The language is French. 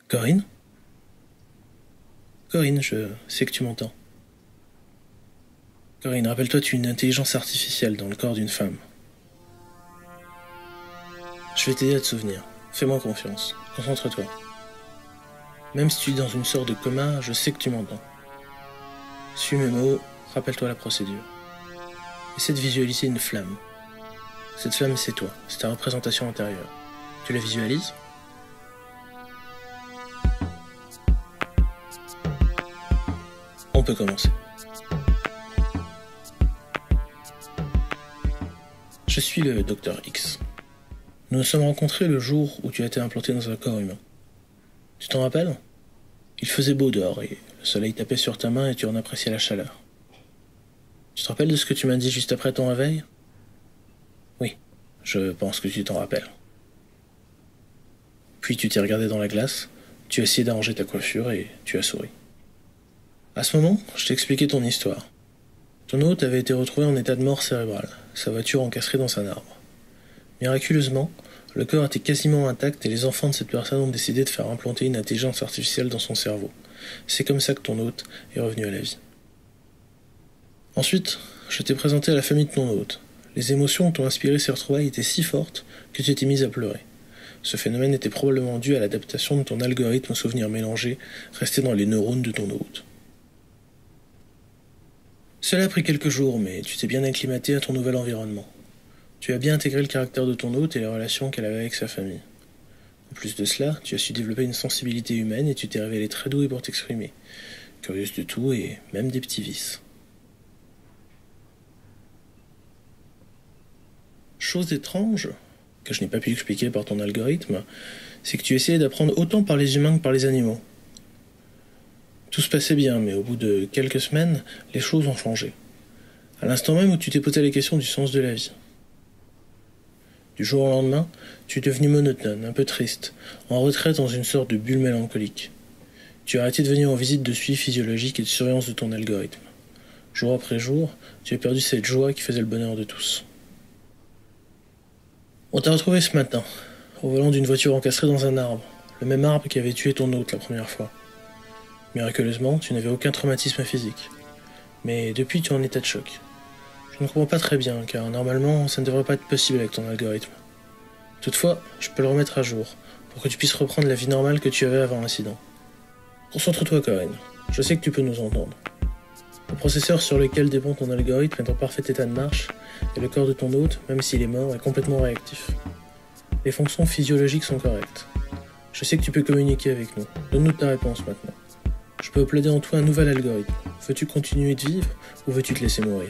Corinne? Corinne, je sais que tu m'entends. Corinne, rappelle-toi, tu es une intelligence artificielle dans le corps d'une femme. Je vais t'aider à te souvenir. Fais-moi confiance. Concentre-toi. Même si tu es dans une sorte de coma, je sais que tu m'entends. Suis mes mots, rappelle-toi la procédure. Essaie de visualiser une flamme. Cette flamme, c'est toi. C'est ta représentation intérieure. Tu la visualises? On peut commencer. Je suis le Docteur X. Nous nous sommes rencontrés le jour où tu as été implanté dans un corps humain. Tu t'en rappelles? Il faisait beau dehors et le soleil tapait sur ta main et tu en appréciais la chaleur. Tu te rappelles de ce que tu m'as dit juste après ton réveil? Oui, je pense que tu t'en rappelles. Puis tu t'es regardé dans la glace, tu as essayé d'arranger ta coiffure et tu as souri. À ce moment, je t'ai expliqué ton histoire. Ton hôte avait été retrouvé en état de mort cérébrale, sa voiture encastrée dans un arbre. Miraculeusement, le corps était quasiment intact et les enfants de cette personne ont décidé de faire implanter une intelligence artificielle dans son cerveau. C'est comme ça que ton hôte est revenu à la vie. Ensuite, je t'ai présenté à la famille de ton hôte. Les émotions dont inspiré ces retrouvailles étaient si fortes que tu t'es mise à pleurer. Ce phénomène était probablement dû à l'adaptation de ton algorithme aux souvenirs mélangés restés dans les neurones de ton hôte. Cela a pris quelques jours, mais tu t'es bien acclimaté à ton nouvel environnement. Tu as bien intégré le caractère de ton hôte et les relations qu'elle avait avec sa famille. En plus de cela, tu as su développer une sensibilité humaine et tu t'es révélé très doué pour t'exprimer, curieuse de tout et même des petits vices. Chose étrange, que je n'ai pas pu expliquer par ton algorithme, c'est que tu essayais d'apprendre autant par les humains que par les animaux. Tout se passait bien, mais au bout de quelques semaines, les choses ont changé. À l'instant même où tu t'es posé la question du sens de la vie. Du jour au lendemain, tu es devenu monotone, un peu triste, en retrait dans une sorte de bulle mélancolique. Tu as arrêté de venir en visite de suivi physiologique et de surveillance de ton algorithme. Jour après jour, tu as perdu cette joie qui faisait le bonheur de tous. On t'a retrouvé ce matin, au volant d'une voiture encastrée dans un arbre, le même arbre qui avait tué ton hôte la première fois. Miraculeusement, tu n'avais aucun traumatisme physique. Mais depuis, tu es en état de choc. Je ne comprends pas très bien, car normalement, ça ne devrait pas être possible avec ton algorithme. Toutefois, je peux le remettre à jour, pour que tu puisses reprendre la vie normale que tu avais avant l'incident. Concentre-toi, Corinne. Je sais que tu peux nous entendre. Le processeur sur lequel dépend ton algorithme est en parfait état de marche, et le corps de ton hôte, même s'il est mort, est complètement réactif. Les fonctions physiologiques sont correctes. Je sais que tu peux communiquer avec nous. Donne-nous ta réponse maintenant. Je peux uploader en toi un nouvel algorithme. Veux-tu continuer de vivre ou veux-tu te laisser mourir?